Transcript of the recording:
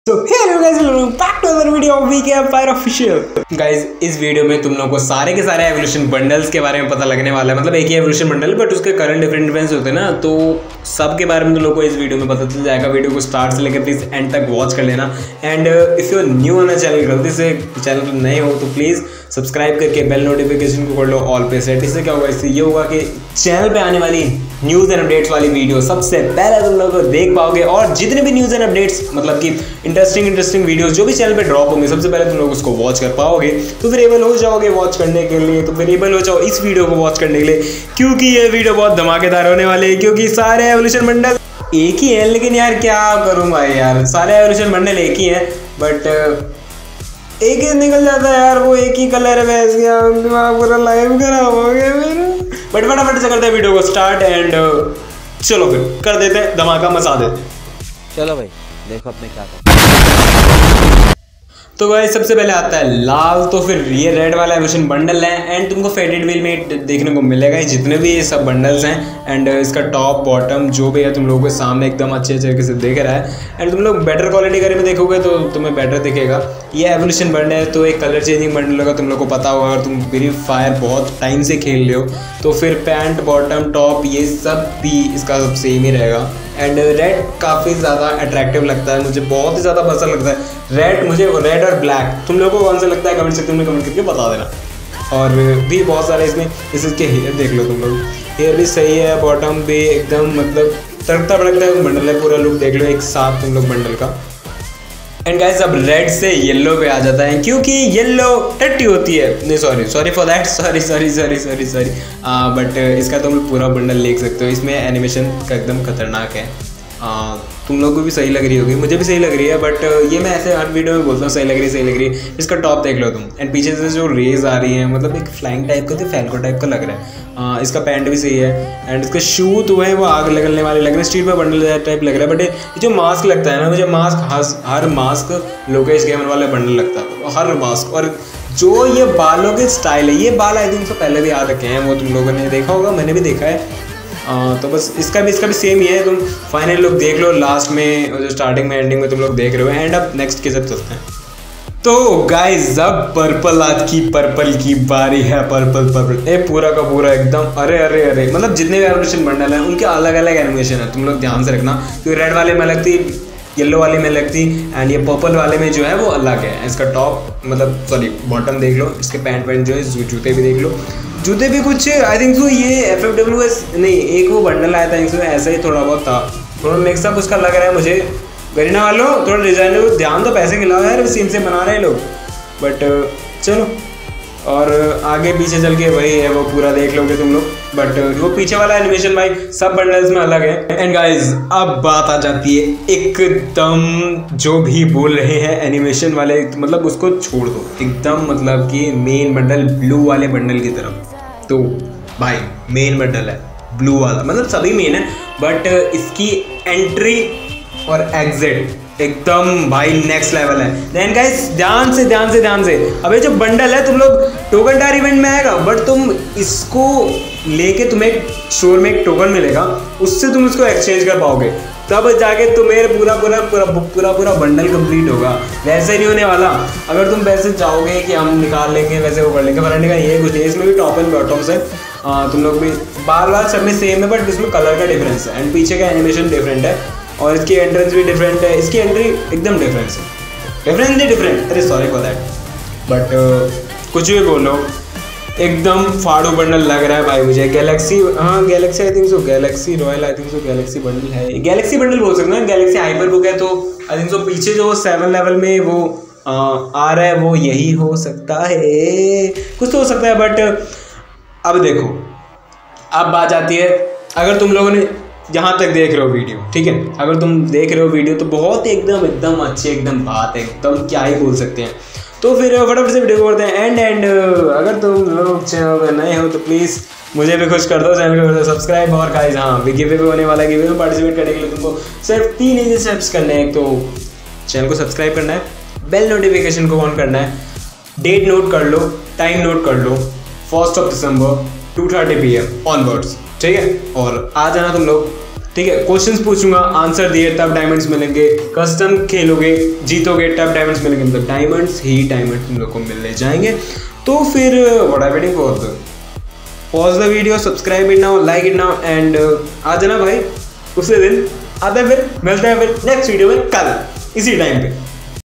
So hello guys, welcome back to another video of VK Empire Official. Guys, इस video में तुम लोगों को सारे के सारे एवोल्यूशन बंडल्स के बारे में पता लगने वाला है। मतलब एक ही एवोल्यूशन बंडल बट उसके करंट डिफरेंट डिफरेंस होते हैं ना, तो सब के बारे में तुम लोगों को इस वीडियो में पता चल जाएगा। वीडियो को स्टार्ट से लेकर प्लीज एंड तक वॉच कर लेना। And if you are new on channel, गलती से चैनल पर नए हो तो प्लीज़ सब्सक्राइब करके बेल नोटिफिकेशन को कर लो ऑल पे सेट। इससे क्या होगा, इससे ये होगा कि चैनल पे आने वाली न्यूज़ एंड अपडेट्स वाली वीडियो सबसे पहले तुम लोग देख पाओगे। और जितने भी न्यूज़ एंड अपडेट्स मतलब कि इंटरेस्टिंग वीडियोस जो भी चैनल पे ड्रॉप होंगे सबसे पहले तुम लोग उसको वॉच कर पाओगे। तो फिर एबल हो जाओगे वॉच करने के लिए, तो फिर एबल हो जाओ इस वीडियो को वॉच करने के लिए, क्योंकि ये वीडियो बहुत धमाकेदार होने वाले हैं। क्योंकि सारे एवोल्यूशन बंडल एक ही है, लेकिन यार क्या करूँ भाई, यार सारे एवोल्यूशन बंडल एक ही है बट एक ही निकल जाता है यार, वो एक ही कलर है। वैसे दिमाग पूरा लाइव खराब हो गया मेरा। बट फटाफट से करते हैं वीडियो को स्टार्ट एंड चलो फिर कर देते हैं, धमाका मचा देते हैं। चलो भाई देखो अपने क्या करते। तो गाइस सबसे पहले आता है लाल, तो फिर ये रेड वाला एवोल्यूशन बंडल है एंड तुमको फेडेड व्हील में देखने को मिलेगा ये जितने भी ये सब बंडल्स हैं। एंड इसका टॉप बॉटम जो भी है तुम लोगों के सामने एकदम अच्छे तरीके से दिख रहा है। एंड तुम लोग बेटर क्वालिटी करे में देखोगे तो तुम्हें बेटर दिखेगा। ये एवोल्यूशन बंडल है तो एक कलर चेंजिंग बंडल होगा, तुम लोग को पता होगा अगर तुम फ्री फायर बहुत टाइम से खेल रहे हो तो फिर पैंट बॉटम टॉप ये सब भी इसका सब सेम ही रहेगा। एंड रेड काफ़ी ज़्यादा अट्रैक्टिव लगता है, मुझे बहुत ही ज़्यादा पसंद लगता है रेड। मुझे रेड और ब्लैक तुम लोगों को कौन सा लगता है कमेंट सेक्शन में कमेंट करके बता देना। और भी बहुत सारे इसमें इसके हेयर देख लो तुम लोग, हेयर भी सही है, बॉटम भी एकदम मतलब तड़कता भड़कता है बंडल है। पूरा लुक देख लो एक साथ तुम लोग बंडल का। एंड गाइस अब रेड से येलो पे आ जाता है, क्योंकि येलो टट्टी होती है। नहीं sorry for that, sorry but इसका तुम पूरा बंडल देख सकते हो। इसमें एनिमेशन का एकदम खतरनाक है। तुम लोगों को भी सही लग रही होगी, मुझे भी सही लग रही है बट ये मैं ऐसे हर वीडियो में बोलता हूँ सही लग रही है। इसका टॉप देख लो तुम एंड पीछे से जो रेज आ रही है मतलब एक फ्लाइंग टाइप का, फैल्को टाइप का लग रहा है। इसका पैंट भी सही है एंड इसके शू तो है वो आग लगने वाले लग रहे हैं, स्ट्रीट पर बंडल टाइप लग रहा है। बट ये जो मास्क लगता है ना, मुझे मास्क हर मास्क लोकेश गेमर वाले बंडल लगता है, हर मास्क। और जो ये बालों के स्टाइल है, ये बाल आई थिंक तो पहले भी आ रखे हैं, वो तुम लोगों ने देखा होगा, मैंने भी देखा है। तो बस इसका भी सेम ही है। तुम फाइनल लुक देख लो लास्ट में, जो स्टार्टिंग में एंडिंग में तुम लोग देख रहे हो। एंड अब नेक्स्ट के सब चलते हैं। तो गाइस अब पर्पल की बारी है। पर्पल ये पूरा का पूरा एकदम अरे मतलब जितने भी एनिमेशन बंडल हैं उनके अलग अलग एनिमेशन है, तुम लोग ध्यान से रखना। क्योंकि रेड वाले में अलग थी, येलो वाले में अलग थी एंड ये पर्पल वाले में जो है वो अलग है। इसका टॉप मतलब सॉरी बॉटम देख लो, इसके पैंट जो है, जूते भी देख लो, जूते भी कुछ आई थिंक सो ये FFWS नहीं, एक वो बंडल आया था इसमें ऐसा ही थोड़ा बहुत था, थोड़ा मिक्सअप उसका लग रहा है मुझे। गरीना वालों थोड़ा डिजाइन ध्यान तो पैसे खिलाओ यार, सेम से बना रहे हैं लोग। बट चलो और आगे पीछे चल के वही है वो पूरा देख लोगे तुम लोग। बट वो पीछे वाला एनिमेशन भाई सब बंडल्स में अलग है। एंड गाइज अब बात आ जाती है एकदम जो भी बोल रहे हैं एनिमेशन वाले, मतलब उसको छोड़ दो एकदम, मतलब कि मेन बंडल ब्लू वाले बंडल की तरफ। तो भाई मेन बंडल है ब्लू वाला, मतलब सभी मेन है बट इसकी एंट्री और एग्जिट एकदम भाई नेक्स्ट लेवल है। देन गाइस ध्यान से अबे जो बंडल है तुम लोग टोकन टार इवेंट में आएगा, बट तुम इसको लेके तुम्हें स्टोर में एक टोकन मिलेगा, उससे तुम उसको एक्सचेंज कर पाओगे, तब जाके तुम्हें पूरा बंडल कंप्लीट होगा। वैसे नहीं होने वाला अगर तुम वैसे चाहोगे कि हम निकाल लेंगे वैसे वो कर लेंगे, फरने का ये कुछ नहीं। इसमें भी टॉप एंड बॉटम्स है, तुम लोग भी बाल सब में सेम है बट इसमें कलर का डिफरेंस है एंड पीछे का एनिमेशन डिफरेंट है और इसकी एंट्रेंस भी डिफरेंट है। इसकी एंट्री एकदम डिफरेंट अरे सॉरी फॉर दैट। बट कुछ भी बोलो एकदम फाड़ू बंडल लग रहा है भाई मुझे। Galaxy galaxy I think so, galaxy royal I think so, galaxy bundle है, गैलेक्सी बंडल बोल सकते हैं। गैलेक्सी हाइपर बुक है तो आई थिंक सो पीछे जो 7 लेवल में वो आ रहा है वो यही हो सकता है, कुछ तो हो सकता है। बट अब देखो अब बात जाती है, अगर तुम लोगों ने जहाँ तक देख रहे हो वीडियो, ठीक है, अगर तुम देख रहे हो वीडियो तो बहुत एकदम अच्छी एकदम बात है, एकदम क्या ही बोल सकते हैं। तो फिर फटाफट से वीडियो करते हैं एंड अगर तुम लोग चैनल पर नए हो तो प्लीज़ मुझे भी खुश कर दो, चैनल को कर दो सब्सक्राइब। और गाइस हाँ गिव अवे होने वाला, गिव अवे में पार्टिसिपेट करने के लिए तुमको सिर्फ 3 इजी स्टेप्स करने हैं। तो चैनल को सब्सक्राइब करना है, बेल नोटिफिकेशन को ऑन करना है, डेट नोट कर लो, टाइम नोट कर लो, 1 दिसंबर 2:30 PM ऑनवर्ड्स, ठीक है। और आ जाना तुम लोग ठीक है, क्वेश्चंस पूछूंगा, आंसर दिए तब डायमंड्स मिलेंगे, कस्टम खेलोगे जीतोगे तब डायमंड्स मिलेंगे, मतलब डायमंड्स ही डायमंड तुम लोग को मिलने जाएंगे। तो फिर what I waiting for, pause the video, subscribe it now, like it now and आ जाना भाई उसी दिन। आता है फिर, मिलते हैं फिर नेक्स्ट वीडियो में कल इसी टाइम पे।